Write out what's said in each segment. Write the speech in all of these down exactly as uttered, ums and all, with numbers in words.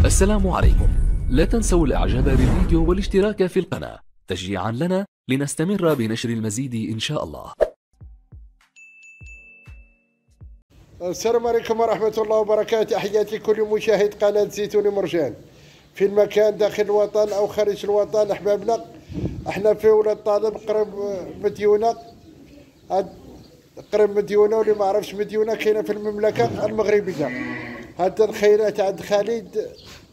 السلام عليكم. لا تنسوا الاعجاب بالفيديو والاشتراك في القناة تشجيعا لنا لنستمر بنشر المزيد ان شاء الله. السلام عليكم ورحمة الله وبركاته. تحياتي لكل مشاهد قناة زيتوني مرجان في المكان داخل الوطن أو خارج الوطن. أحبابنا، احنا في ولاد طالب قرب مديونة، قرب مديونة واللي ما عرفش مديونة كاينة في المملكة المغربية. هذا الخيرات عند خالد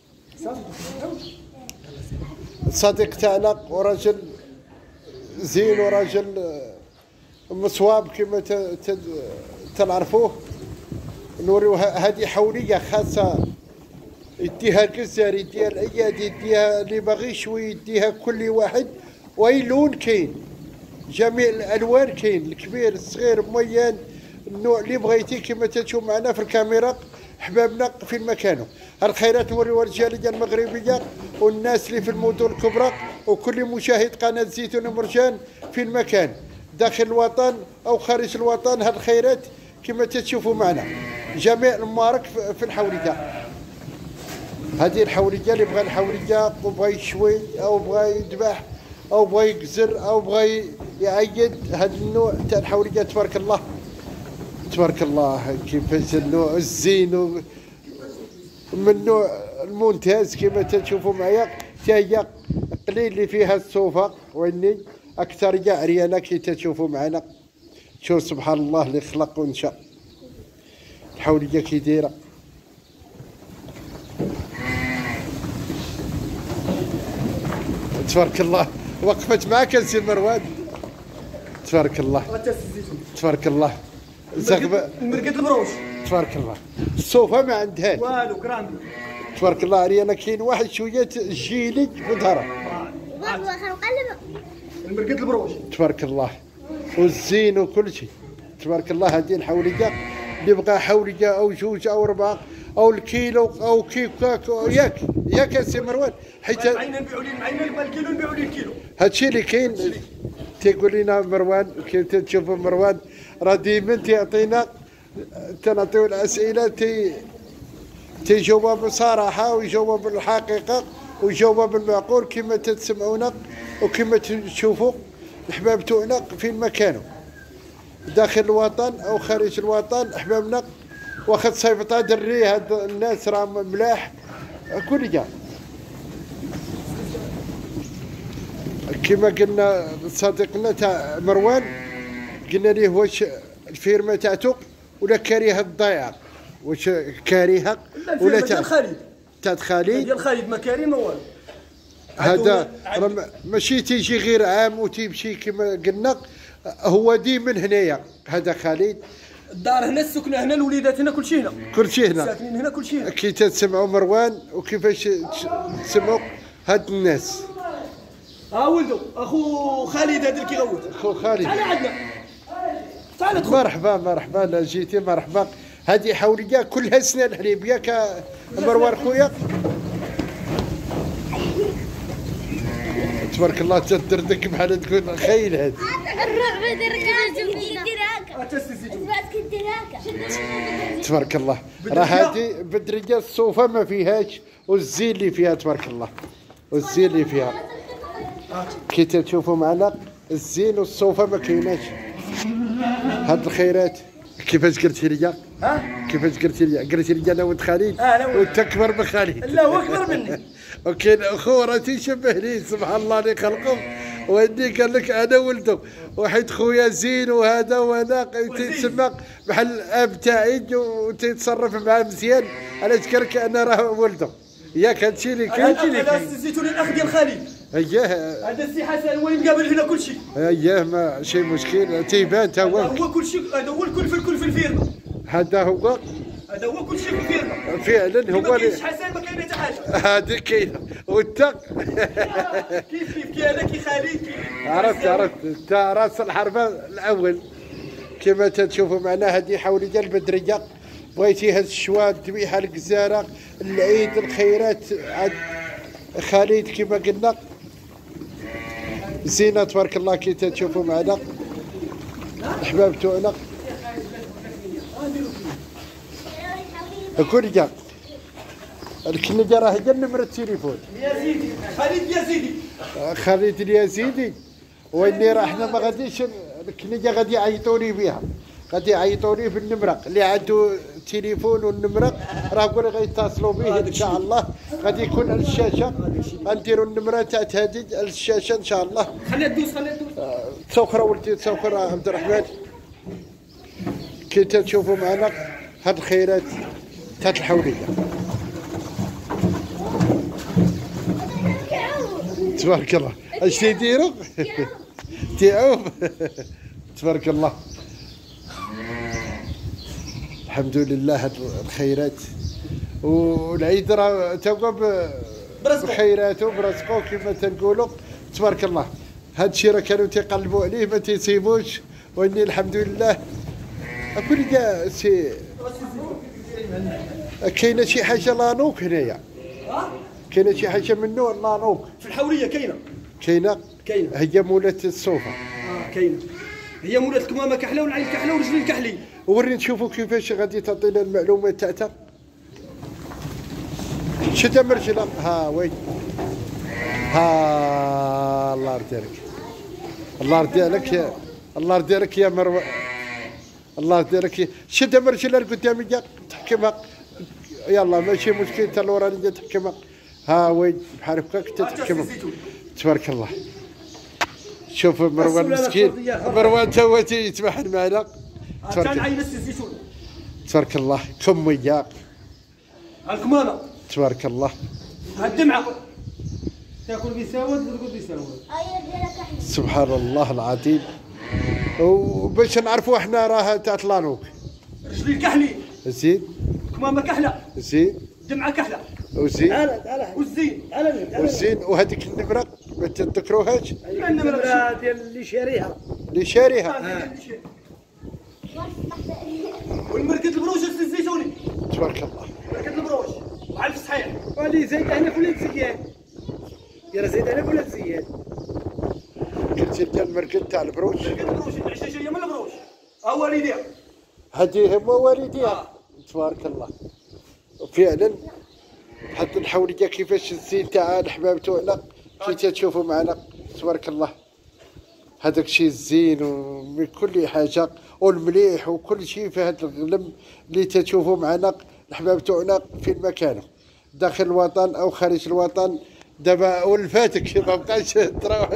صديق تاعنا وراجل زين وراجل مصواب كما تنعرفوه. نوريو هذه حوليه خاصه يديها الجزائر، يديها الايادي، يديها اللي باغي شوي، يديها كل واحد. واي لون كاين، جميع الالوان كاين، الكبير الصغير الموين، النوع اللي بغيتي كما تشوف معنا في الكاميرا. احبابنا في المكان الخيرات نوريوها الجاليه المغربيه والناس اللي في المدن الكبرى وكل مشاهد قناه زيتون مرجان في المكان داخل الوطن او خارج الوطن. هاد الخيرات كما تشوفوا معنا جميع المبارك في الحوليه. هذه الحوليه اللي بغى الحوليه وبغى يشوي او بغى يذبح او بغى يقزر او بغى يعيد، هذا النوع تاع الحوليه تبارك الله تبارك الله كيفاش النوع الزين من نوع الممتاز كما تشوفوا معايا. حتى هي قليل اللي فيها الصوفه واني اكثر هي عريانه كي تشوفوا معنا. شوف سبحان الله اللي خلق ونشا. الحوليه كي دايره تبارك الله. وقفت معك سي مروان تبارك الله تبارك الله. زغبه المرقد البروش تبارك الله. الصوفه ما عندهاش والو كراندي تبارك الله. عريانه كاين واحد شويه جيلي في ظهره المرقد البروش تبارك الله والزين وكل شيء تبارك الله. هذه الحوليه اللي بقى حوليه او جوج او اربعه او الكيلو او كيكاك ياك ياك سي مروان. حيت معينا نبيعوا لي معينا الكيلو نبيعوا لي الكيلو. هادشي اللي كاين. تيقول لنا مروان كي تشوفوا مروان راه ديما تيعطينا تنعطيو الاسئله تي تيجاوب بصراحه ويجاوب بالحقيقه ويجاوب بالمعقول كما تسمعونا وكما تشوفوا الحباب تاعنا في مكانه داخل الوطن او خارج الوطن. احبابنا واخد صيفطه دري هاد الناس راه ملاح كل جا كما قلنا صديقنا تاع مروان. قلنا ليه واش الفيرما تاعتو ولا كارهه الضياع، واش كارهه ولا تاع خالد تاع خالد ديال خالد ما كاري ما والو. هذا ماشي تيجي غير عام وتيمشي كما قلنا، هو ديما هنايا. هذا خالد الدار هنا، السكنه هنا، الوليدات هنا، كلشي هنا كلشي هنا ساكنين هنا كلشي هنا. كي تسمعوا مروان وكيفاش تسمعوا هاد الناس. ها ولدو اخو خالد هذا اللي كيغوت اخو خالد تعال عندنا تعال ادخل. مرحبا مرحبا لا جيتي مرحبا. هذه حوليه كلها سنان حليب ياك مروان خويا تبارك الله. تدردك بحال تكون خيل. هذا الرعب دراك تبارك الله. راه هذه بدريه الصوفه ما فيهاش والزين اللي فيها تبارك الله والزين اللي فيها كي تشوفوا معنا الزين والصوفه ما كايناش. هاد الخيرات كيفاش قلتي لي؟ ها كيفاش قلتي لي؟ قلتي لي انا ولد خالد وانت اكبر من خالد. لا هو اكبر مني. وكاين اخو راه تيشبه لي سبحان الله اللي خلقهم. واني قال لك انا ولده وحيد خويا زين وهذا وانا تيتسمى بحال الاب تاعي وتيتصرف معاه مزيان. علاش قال لك انا راه ولده ياك. هادشي اللي كاين. هادشي اللي كاين. الزيتون الاخ ديال خالد. اييه هذا السي حسن هو اللي مقابل هنا كلشي. اييه ماشي مشكل تيبان تا هو. هو كلشي، هذا هو الكل في الكل في الفيرما. هذا هو هذا هو كلشي في الفيرما فعلا. هو ما كاينش حسن ما كاين حتى حاجه. هذه كاينه وانت كيف كيف كي هذا كي خالد كي عرفت عرفت انت راس الحربه الاول كما تشوفوا معنا. هذه حوليه البدريه بغيتي هاد الشوا الذبيحه الجزاره العيد الخيرات عاد خالد كما قلنا زينه تبارك الله كي تشوفوا معنا الحباب تاعنا. كل جا الكنجة راه هي نمرة التليفون. يزيدي خالد يزيدي خالد اليزيدي. واني راه حنا ما غاديش الكنجة غادي يعيطوني بها، غادي يعيطوني بالنمرة اللي عنده تليفون والنمرة راه قولي غيتصلوا به ان شاء الله. غادي يكون على الشاشة، غنديروا النمرة تاع هذه على الشاشة ان شاء الله. خليها تدوز خليها تدوز. تسوخر ولدي تسوخر عبد الرحمن. كي تشوفوا معنا هاد الخيرات تاع الحوليه تبارك الله. اش تيديروا؟ تيعوب. تبارك الله. الحمد لله هاد الخيرات والعيد راه توقع بخيراته برزقه كما تنقولوا. تبارك الله. هاد الشيء راه كانوا تيقلبوا عليه ما تيصيبوش، واني الحمد لله اكل كاع سي. كاينه شي حاجه لانوك هنايا، كاينه شي حاجه منه لانوك في الحوليه كاينه كاينه كاينه هي مولات الصوفه. اه كاينه هي مولات الكمامه كحله والعين كحله ورجلين كحلي. وري نشوفوا كيفاش غادي تعطينا المعلومات تاعتها. شد مرجلها ها وي ها. الله يرضيك الله يرضيك يا الله يرضيك يا مروه. الله يرضيك. شد مرجلها لقدام تحكمها. يلا ماشي مشكل تا الورانيه تحكمها. ها وي بحال هكاك تتحكمها. تبارك الله. شوف مروان مسكين، مروان تو يتبحر معنا. كان عين الزيتون. تبارك الله. كمية الكمامة. تبارك الله. الدمعة تاكل بيساود وتقول بيساود. سبحان الله العظيم. وباش نعرفوا احنا راه تاع لانوك. رجلي كحلي. زين. كمامة كحلة. زين. دمعة كحلة. وزين. والزين. والزين. وهذيك النمرة ما تذكروهاش؟ النمرة ديال اللي شاريها. اللي شاريها. والمركز البروش الزيتوني. تبارك الله. مركز البروش وعلف صحيح. ولي زيد عليك ولا تزيان؟ يا زيد عليك ولا تزيان؟ قلت لك المركز تاع البروش. مركز البروش العشرة جاية من البروش. ها والديها. هذه هما والديها. تبارك الله. فعلا حتى الحوليه كيفاش الزين تاع الحباب تاعنا كي تشوفوا معنا. تبارك الله. هذاك الشيء الزين ومن كل حاجه والمليح وكل شيء في هذا الغلم اللي تشوفوا معنا الحباب تاعنا في مكانه داخل الوطن او خارج الوطن. دابا ولفاتك ما بقاش تروح.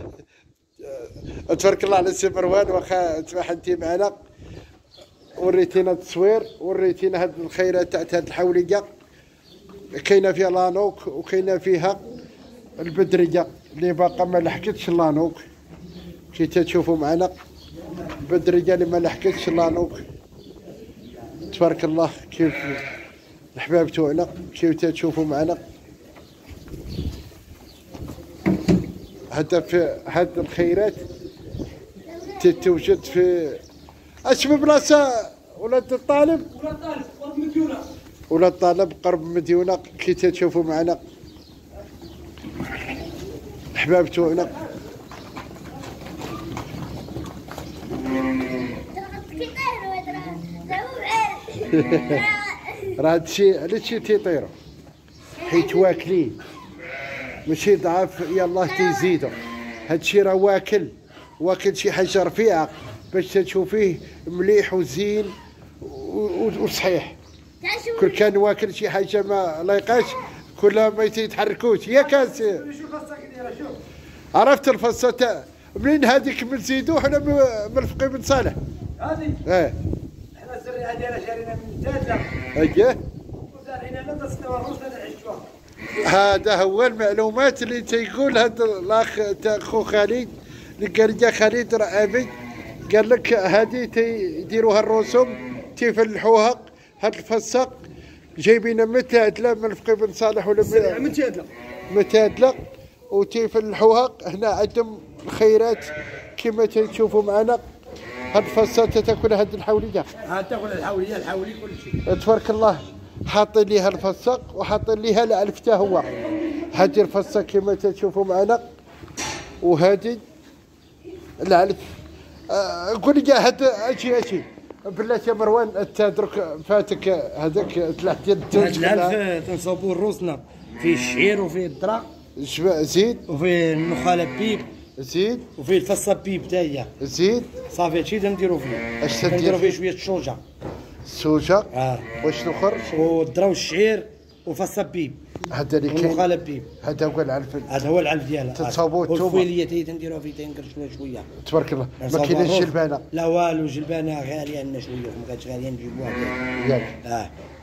تبارك الله على سي مروان. واخا تباح انت معنا وريتينا التصوير، وريتينا هاد الخيرات تاع هاد الحوليه. كاينه فيها لانوك وكاينه فيها البدريه اللي باقا ما لحقتش لانوك. كي تشوفوا معنا البدريه اللي ما لحقتش لانوك. تبارك الله. كيف الحباب تاعنا كيف تشوفوا معنا. هذا في هاد الخيرات تتوجد في اش بلاصه ولاد الطالب. ولاد الطالب قرب مديونه. ولاد الطالب قرب مديونه. كي تشوفوا معنا الحباب تاعنا. راه هادشي علاش تيطيروا حيت واكلين ماشي ضعاف. يلاه تيزيدوا. هادشي راه واكل واكل شي حاجه رفيعه باش تشوفيه مليح وزين وصحيح. كل كان واكل شي حاجه ما لايقاش كلها ما يتحركوش. يا كاس عرفت الفصه تاع منين هذيك من زيدو حنا من الفقي بن صالح. هذه اه حنا الزريعه ديالها شارينا من تادله. اييه وزارعينها لا تستوى لا نعيشوها. هذا هو المعلومات اللي تيقول هذا الاخ تاع خو خالد اللي قال لي خالد راه ابي قال لك هذه تيديروها الرسوم تيفلحوها. هاد الفصه جايبينها متادله من الفقي بن صالح ولا من تادله متادله وتيفلحوها. هنا عندهم الخيرات كما تشوفوا معنا. هاد الفصه تاكل هاد الحوليه. ها تاكل الحوليه الحولي كل شيء. تبارك الله. حاطين ليها الفصه وحاطين ليها العلف تا هو. هذه الفصه كما تشوفوا معنا وهذه العلف. آه قول لي هاد اجي اجي بلاتي يا مروان انت درك فاتك هذاك تلاح ديال التوج. هاد العلف تنصوبوا روسنا فيه الشعير وفيه الدرا زيد وفيه النخاله بيب زيد وفيه الفصه بيب حتى هي زيد. صافي هادشي تنديرو فيه. اش تدير تنديرو فيه فيه؟ شويه الشوجه السوجه. اه واش الاخر؟ والدرا والشعير وفصه بيب هذا اللي كاين. والنخاله بيب هذا هو العلف. هذا هو العلف ديالها. تتصاوبوا الثومه. والفويليه حتى هي تنديروها فيه تنقر شويه شويه. تبارك الله. ما كايناش جلبانه. لا والو، جلبانه غاليه عندنا شويه، ما كانتش غاليه نجيبوها. ياك اه